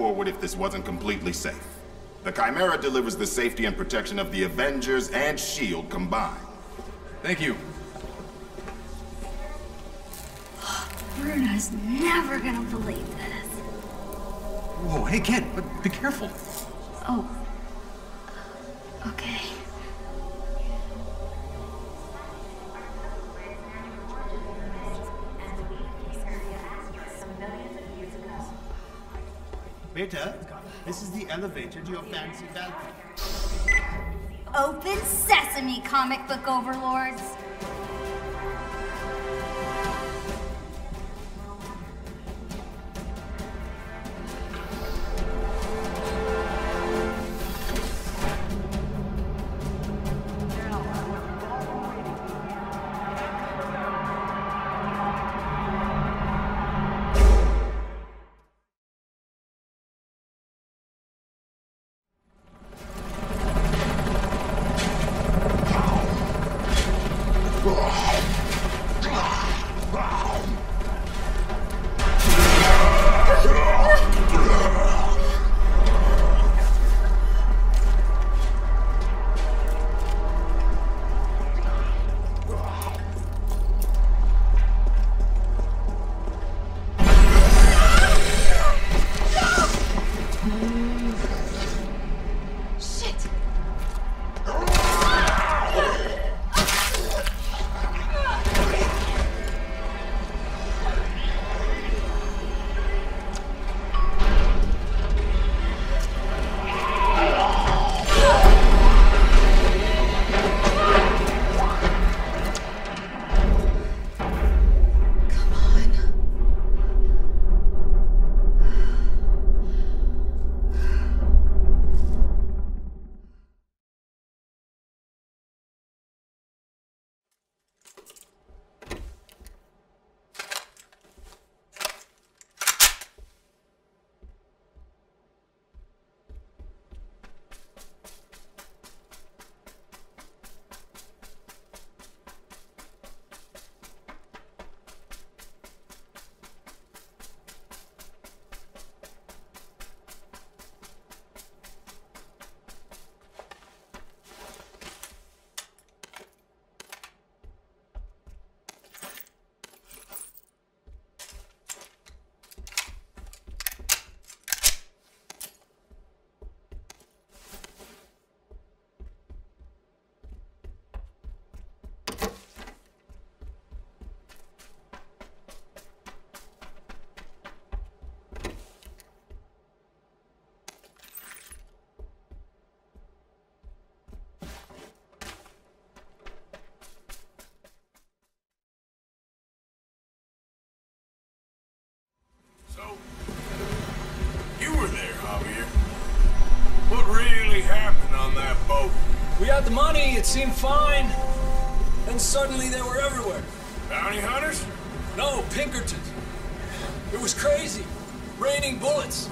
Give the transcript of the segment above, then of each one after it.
forward if this wasn't completely safe. The Chimera delivers the safety and protection of the Avengers and S.H.I.E.L.D. combined. Thank you. Bruno's never gonna believe this. Whoa, hey kid, be careful. Oh. Okay. Waiter, this is the elevator to your fancy balcony. Open sesame, comic book overlords. What really happened on that boat? We had the money, it seemed fine. Then suddenly they were everywhere. Bounty hunters? No, Pinkertons. It was crazy. Raining bullets.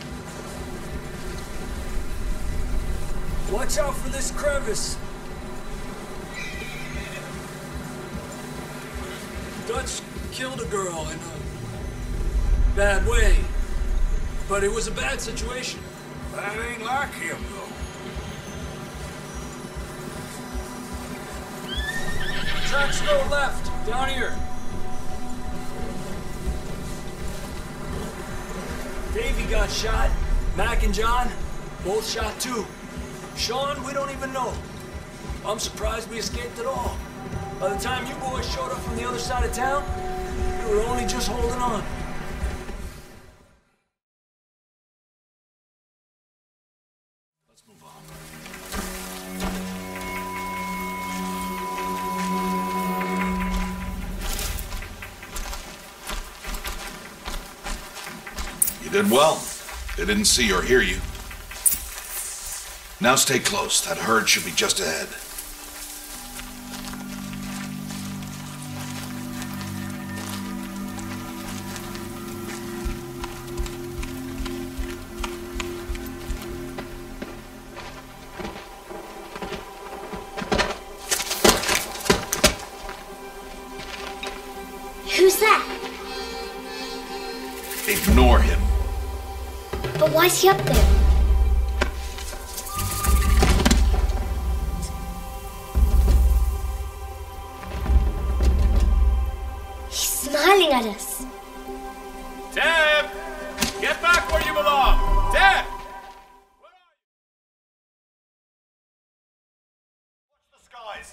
Watch out for this crevice. Dutch killed a girl in a bad way. But it was a bad situation. That ain't like him, though. Tracks go left, down here. Davey got shot. Mac and John, both shot too. Sean, we don't even know. I'm surprised we escaped at all. By the time you boys showed up from the other side of town, we were only just holding on. Let's move on. You did well. They didn't see or hear you. Now stay close. That herd should be just ahead. Who's that? Ignore him. But Why is he up there? He's smiling at us. Deb! Get back where you belong! Deb! Watch the skies!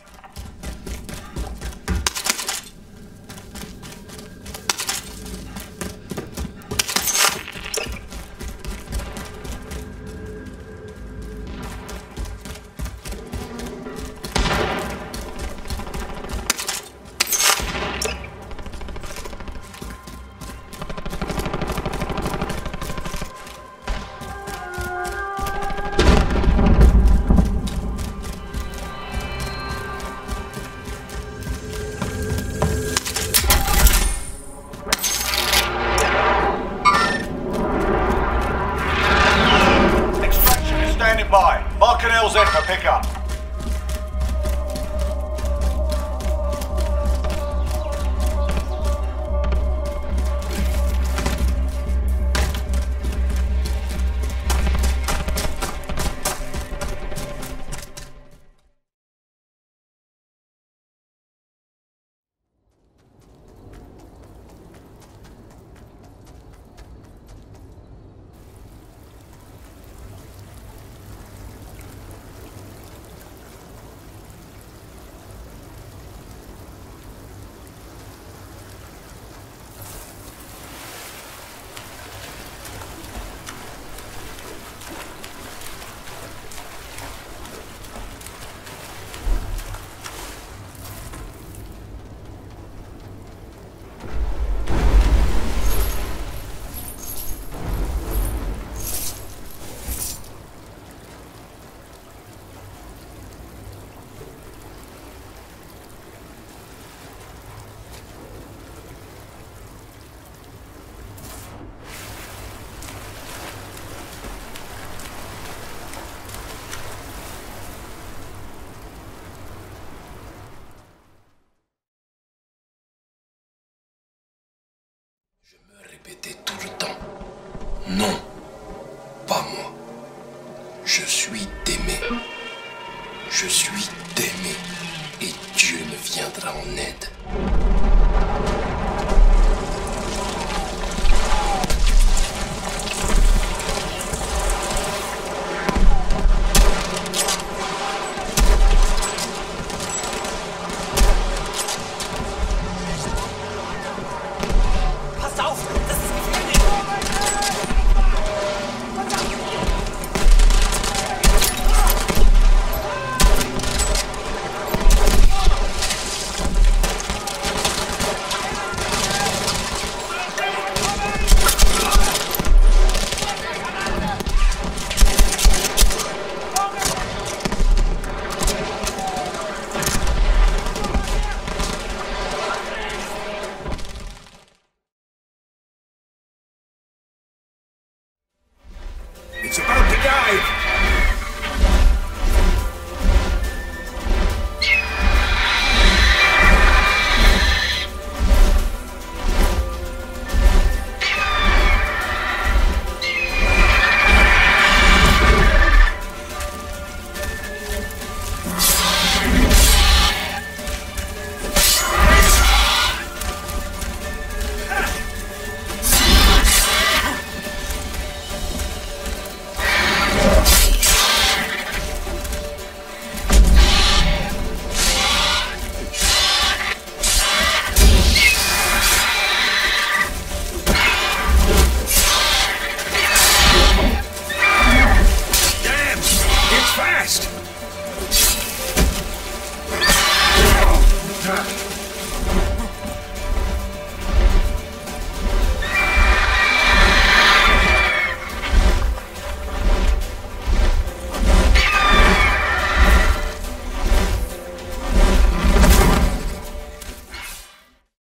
In for pickup. Je me répétais tout le temps, non, pas moi. Je suis d'aimer. Je suis d'aimer. Et Dieu me viendra en aide.